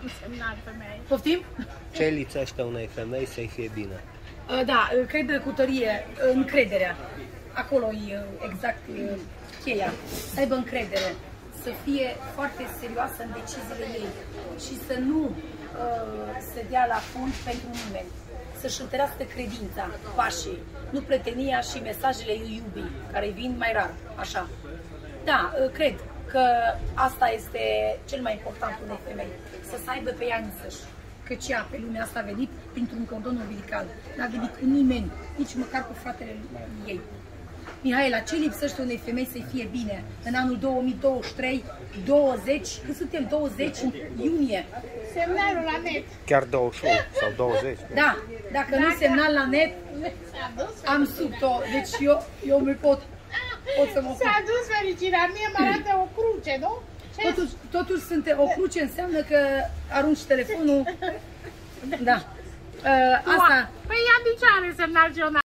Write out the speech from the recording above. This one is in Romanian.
semnal femei. Poftim? Ce lipsește unei femei să-i fie bine? Da, cred cu tărie, încrederea. Acolo e exact cheia. Să aibă încredere, să fie foarte serioasă în deciziile ei și să nu se dea la fund pentru nimeni. Să-și întărească credința, pașii, nu pretenia și mesajele iubii, care vin mai rar, așa. Da, cred că asta este cel mai important unei femei, să se aibă pe ea însăși. Căci ea pe lumea asta a venit printr-un cordon umbilical, n-a venit cu nimeni, nici măcar cu fratele ei. Mihaela, ce lipsește unei femei să-i fie bine în anul 2023, 20, cât suntem, 20 iunie? Semnalul la net. Chiar 21 sau 20? Da, dacă nu semnal la net, am sub-o, deci eu mi pot să mă... S-a dus fericirea, mie mă arată o cruce, nu? Totuși o cruce înseamnă că arunci telefonul, da. Asta... Păi ea de ce are semnal